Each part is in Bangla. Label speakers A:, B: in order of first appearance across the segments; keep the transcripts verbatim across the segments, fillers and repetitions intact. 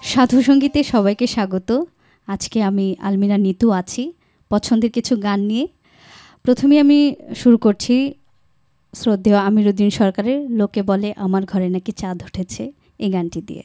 A: সাধু সঙ্গীতে সবাইকে স্বাগত। আজকে আমি আলমিরা নিতু আছি পছন্দের কিছু গান নিয়ে। প্রথমে আমি শুরু করছি শ্রদ্ধেয় আমিরুদ্দিন সরকারের লোকে বলে আমার ঘরে নাকি চাঁদ উঠেছে এই গানটি দিয়ে।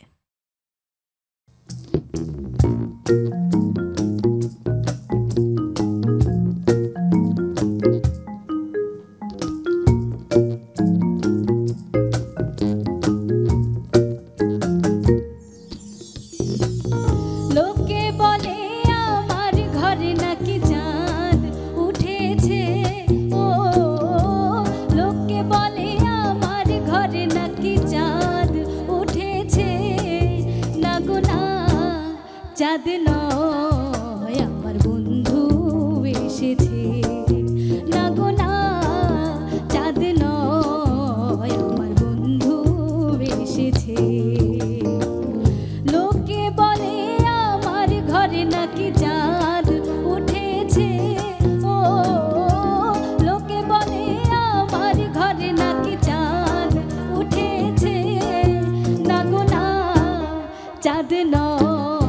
B: চাঁদ নয় আমার বন্ধু এসেছে না গো না, চাঁদ নয় আমার বন্ধু এসেছে। লোকে বলে আমার ঘরে নাকি চাঁদ উঠেছে, ও লোকে বলে আমার ঘরে নাকি চাঁদ উঠেছে না গো না, চাঁদ নয়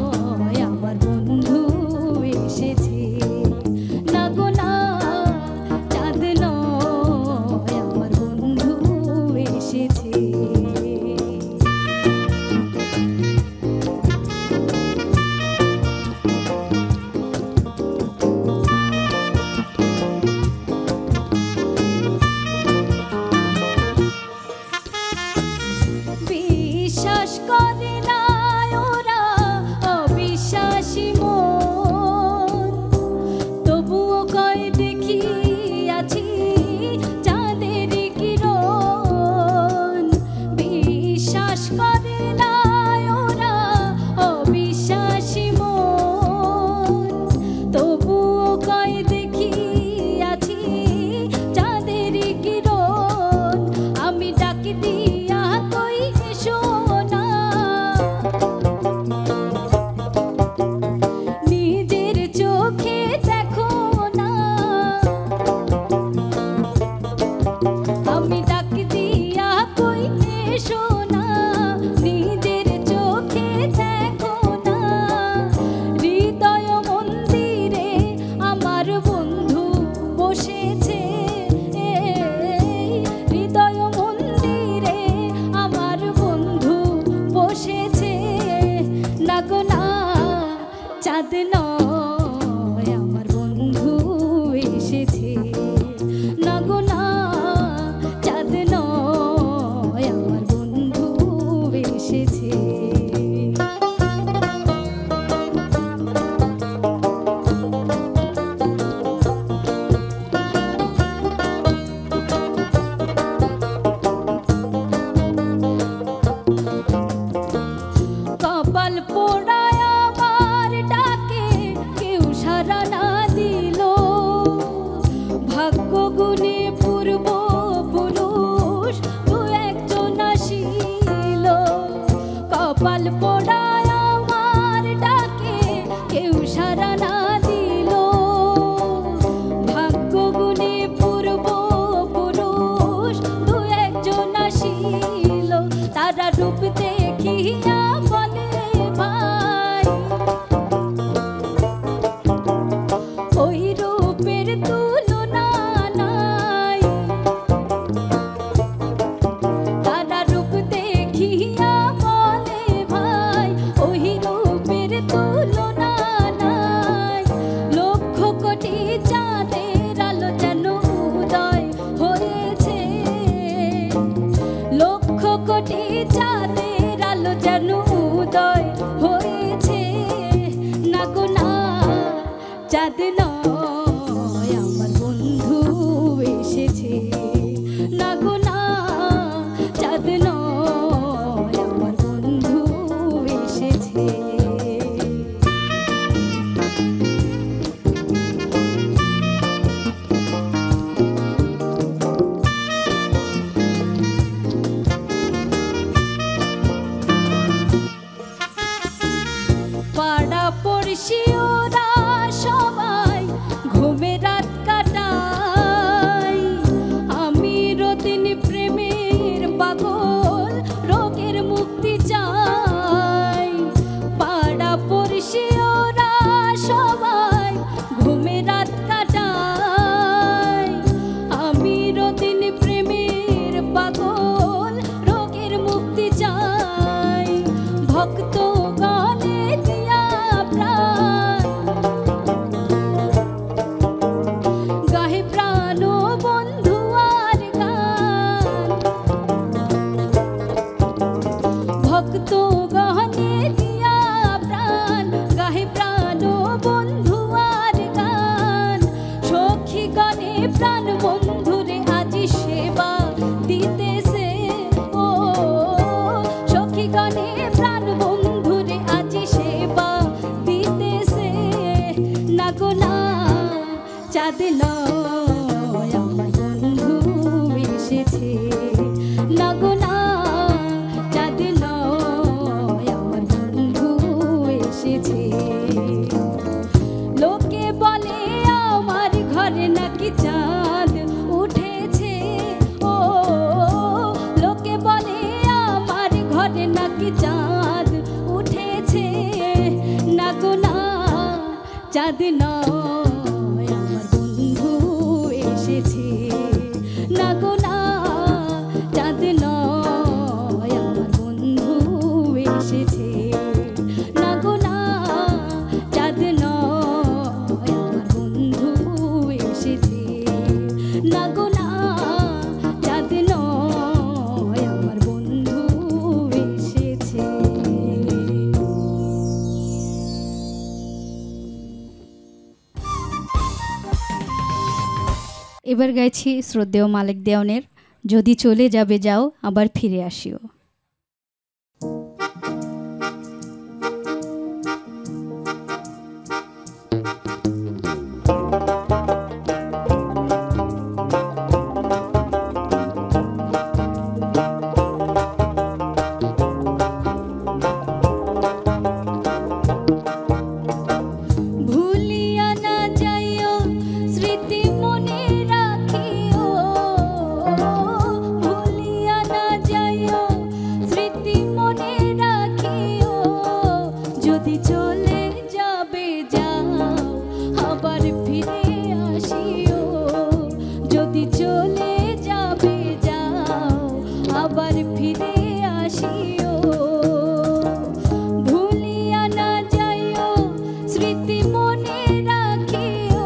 B: চাঁদ নয় আমার বন্ধু এসেছে না গো না, চাঁদ নয় আমার বন্ধু এসেছে। কপাল পোড়া ভাগ্য গুণে পূর্ব পুরুষ দু একজন আসিল, কপাল পোড়ায় আমার ডাকে কেউ সারা না দিল। ভাগ্য গুণে পূর্ব পুরুষ দু একজন আসিল, তারা রূপ দেখিয়া বলে ভাই ওই রূপের তুলনা নাই। তারা রূপ দেখিয়া বলে ভাই ওই রূপের তুলনা নাই। লক্ষ কোটি চাঁদের আলো যেন উদয় হয়েছে, লক্ষ কোটি চাঁদের আলো যেন উদয় হয়েছে না গো না, চাঁদ নয় আমার বন্ধু এসেছে না গো না, চাঁদ নয় আমার বন্ধু এসেছে। পাড়া পড়শি ওরা সবাই ঘুমে রাত কাটাই, আমি রতিন প্রেমের পাগল রোগের মুক্তি চাই। ভক্ত গণে দিয়া প্রাণ গাহে প্রাণ বন্ধু আর গান ভক্ত গণে দিয়া প্রাণ গাহে প্রাণ বন্ধু আর গান সখী গণে প্রাণ বন্ধুরে আজি সেবা দিতেছে ও সখী গণে প্রাণ বন্ধুরে আজি সেবা দিতেছে না গো না চাঁদ নয় আমার বন্ধু এসেছে না গো না চাঁদ নয় আমার বন্ধু এসেছে লোকে বলে আমার ঘরে নাকি চাঁদ উঠেছে ও লোকে বলে আমার ঘরে নাকি চাঁদ উঠেছে না গো না চাঁদ নয় আমার বন্ধু এসেছে না গো না চাঁদ নয় আমার বন্ধু এসেছে না গো না চাঁদ নয় আমার বন্ধু এসেছে না গো না চাঁদ নয় আমার বন্ধু এসেছে।
A: এবার গাইছি শ্রদ্ধেয় মালেক দেওয়ানের যদি চলে যাবে যাও আবার ফিরে আসিও।
B: ভুলিয়া না যাইও স্মৃতি মনে রাখিও ভুলিয়া না যাইও স্মৃতি মনে রাখিও যদি চলে যাবে যাও আবার ফিরে আসিও যদি চলে যাবে যাও আবার ফিরে আসিও ভুলিয়া না যাইও স্মৃতি মনে রাখিও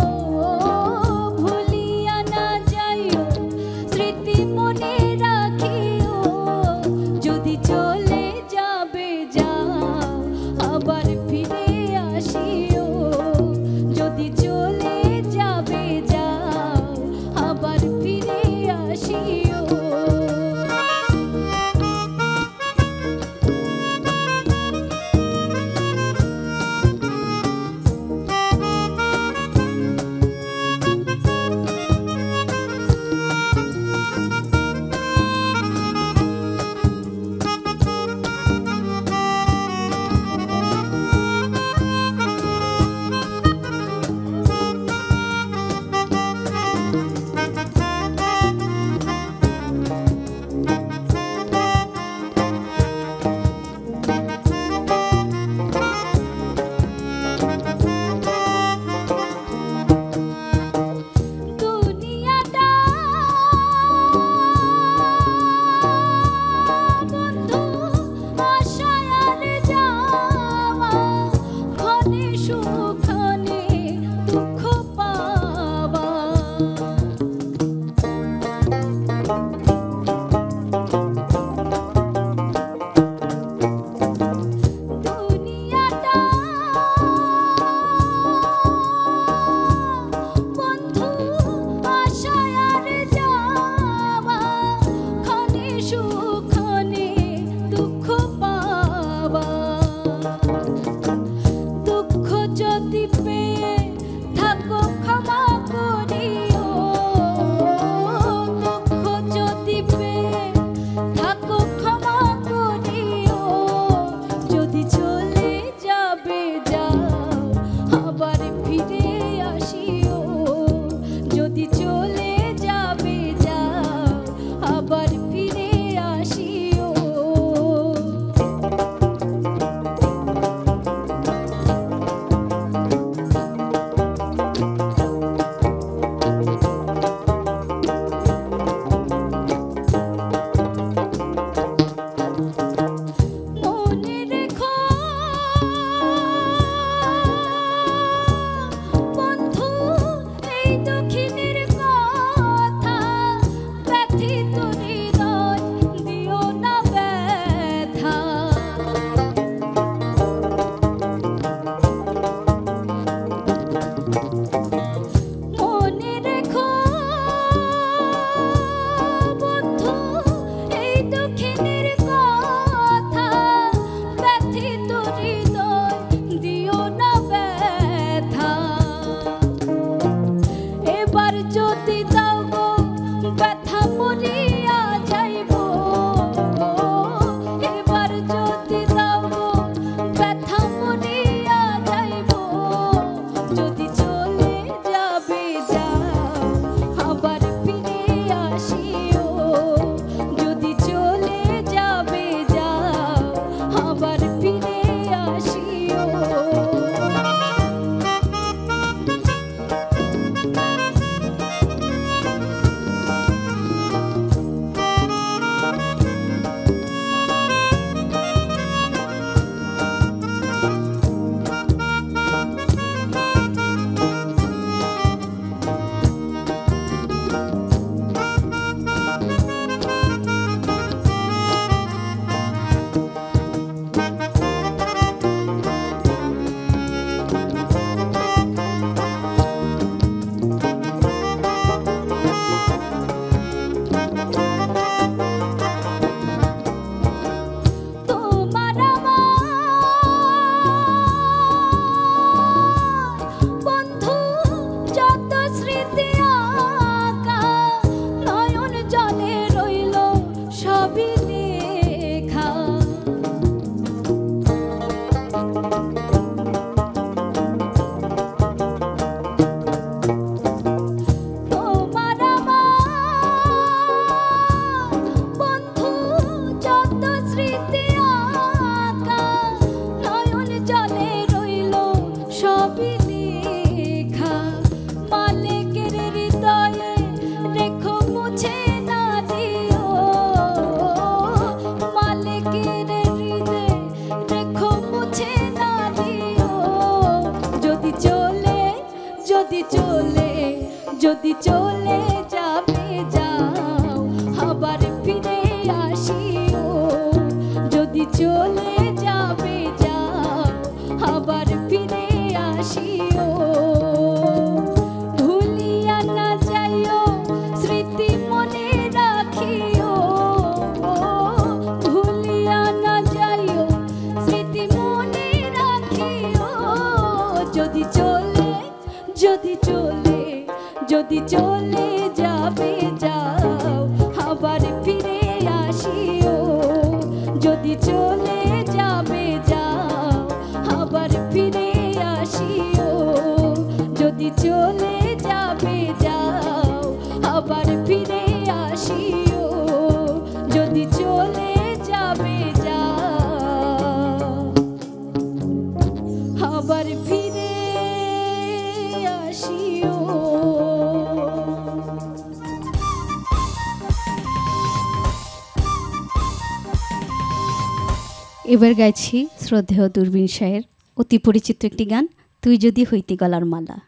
B: ভুলিয়া না যাইও স্মৃতি মনে রাখিও যদি চলে যাবে যাও আবার ফিরে আসিও যদি চলে যাবে যাও আবার ফিরে আসিও। যদি চলে যাবে যাও আবার ফিরে আসিও যদি চলে যাবে যাও আবার ফিরে আসিও ভুলিয়া না যাইও স্মৃতি মনে রাখিও ভুলিয়া না যাইও স্মৃতি মনে রাখিও যদি চলে যদি চলে যদি চলে যাবে যাও আবার ফিরে আসিও যদি চলে যাবে যাও আবার ফিরে আসিও যদি চলে যাবে যাও আবার ফিরে আসিও যদি চলে যাবে যাও আবার ফিরে আসিও।
A: এবার গাইছি শ্রদ্ধেয় দূরবীন শাহের অতি পরিচিত একটি গান, তুই যদি হইতি গলার মালা।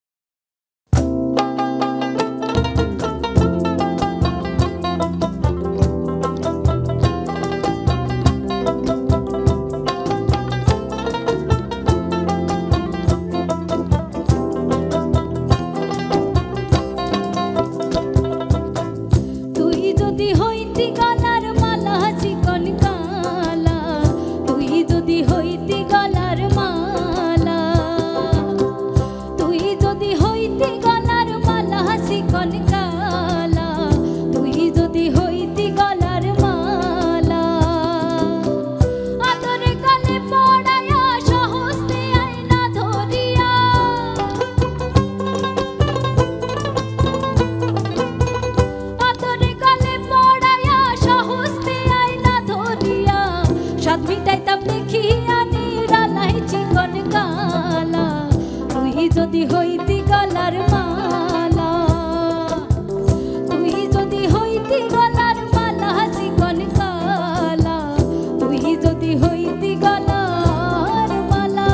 B: তুই যদি হইতি গলার মালা চিকন কালা তুই যদি হইতি গলার মালা তুই যদি হইতি গলার মালা চিকন কালা তুই যদি হইতি গলার মালা আদরে কালে পড়ায়া সহস্তে আইনা ধরিয়া আদরে কালে পড়ায়া সহস্তে আইনা ধরিয়া সাত মিটাইতাম দেখিয়া নিরালাই চিকন কালা তুই যদি হইতি গলার মালা তুই যদি হইতি গলার মালা চিকন কালা তুই যদি হইতি গলার মালা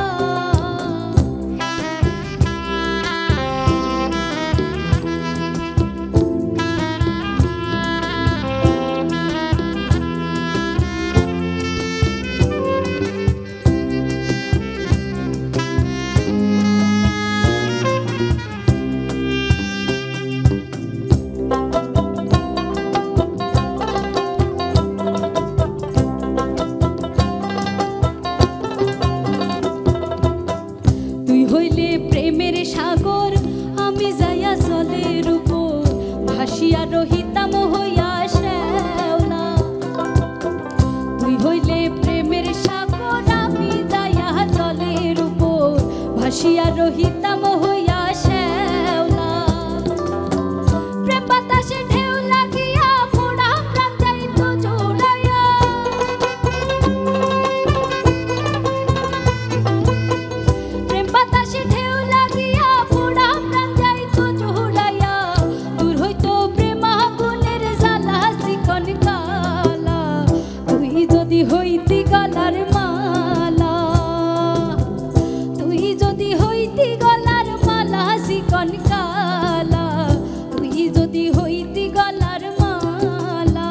B: তুই হইলে প্রেমের সাগর আমি যাইয়া জলের উপর ভাসিয়া রহিতাম হইয়া শ্যাওলা তুই হইলে প্রেমের সাগর আমি যাইয়া জলের উপর ভাসিয়া রহিতাম হইয়া শ্যাওলা প্রেম বাতাসে ঢেউ লাগিয়া মোরা প্রাণ যাইত জোড়াইয়া প্রেম বাতাসে ঢেউ লাগিয়া মোরা প্রাণ যাইত জোড়াইয়া দূর হইতো প্রেম আগুনের জ্বালা চিকন কালা তুই যদি হইতি গলার মালা তুই যদি হইতি গলার মালা চিকন কালা তুই যদি হইতি গলার মালা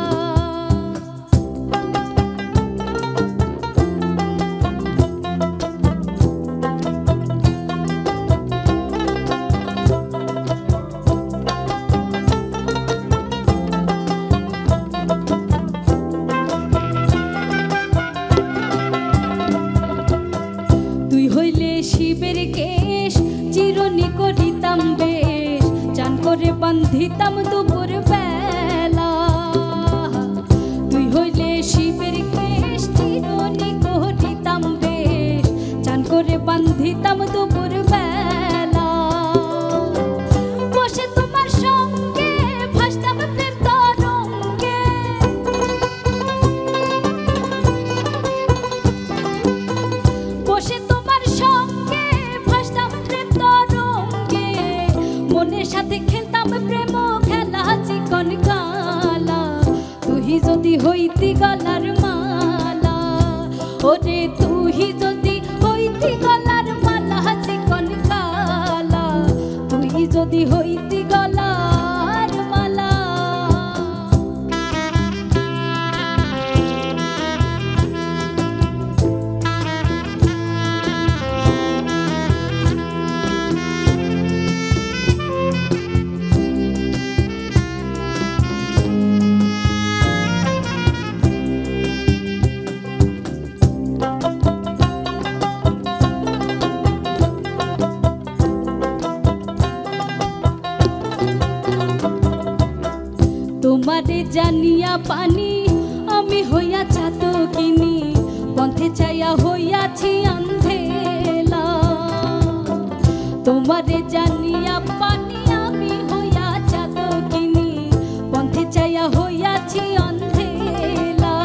B: তুই হইলে শিবের কেশ চিরনি করিতাম বেশ চান করে বান্ধিতাম দুপুর বেলা তুই হইলে শিবের কেশ চিরনি করিতাম বেশ চান করে বান্ধিতাম দুপুর বেলা বসে তোমার সঙ্গে ভাসতাম প্রেম তরঙ্গে বসে তোমার সঙ্গে ভাসতাম প্রেম তরঙ্গে মনের সাথে খেলতাম প্রেম খেলা চিকন কালা তুই যদি হইতি গলার মালা ওরে তুই যদি হইতি গলার মালা চিকন কালা তুই যদি হইতি গলার
A: জানিয়া পানি আমি হইয়া চাতকিনী পন্থে চাইয়া হইয়াছি অন্ধেলা তোমারে জানিয়া পানি আমি হইয়া চাতকিনী পন্থে চাইয়া হইয়াছি অন্ধেলা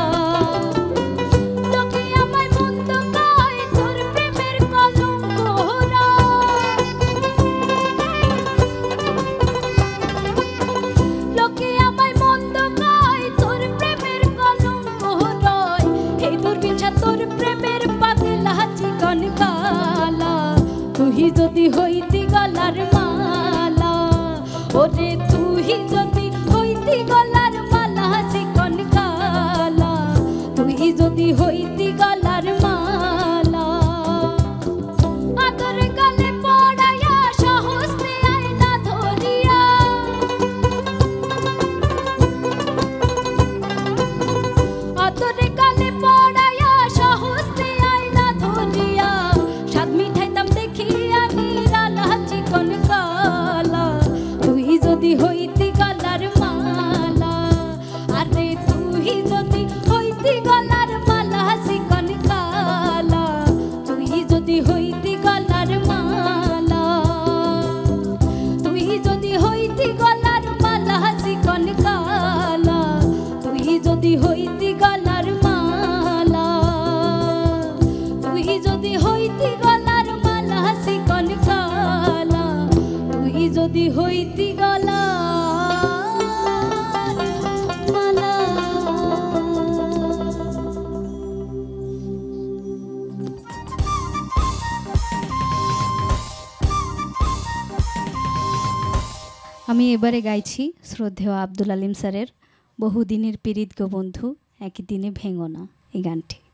A: লোকে আমায় মন্দ কয় তোর প্রেমের কলঙ্ক লোকে আমায় মন্দ কয় তোর প্রেমের কলঙ্ক রয় এই দুর্বিষা তোর প্রেমের পাগলা চিকন কালা তুই যদি হইতি গলার মালা ওরে তুই যদি হইতি গলার মালা চিকন কালা তুই যদি হইতি গলার মালা আদরে গালে পড়াইয়া সাহস দেয় না ধরিয়া আদরে গালে পড়াইয়া সাহস দেয় না ধরিয়া স্বাদ মিঠাইতাম দেখিয়া নিরালা চিকন কালা তুই যদি হইতি গলার মালা আরে তুই যদি হইতি গলার মালা চিকন কালা তুই যদি হইতি গলার মালা তুই যদি হইতি গলার মালা চিকন কালা তুই যদি হইতি গলার মালা তুই যদি হইতি গলার মালা চিকন কালা তুই যদি হইতি গলার মালা। আমি এবারে গাইছি শ্রদ্ধেয় আব্দুল আলিম স্যারের বহুদিনের পীড়িত গো বন্ধু একই দিনে ভেঙো না এই গানটি।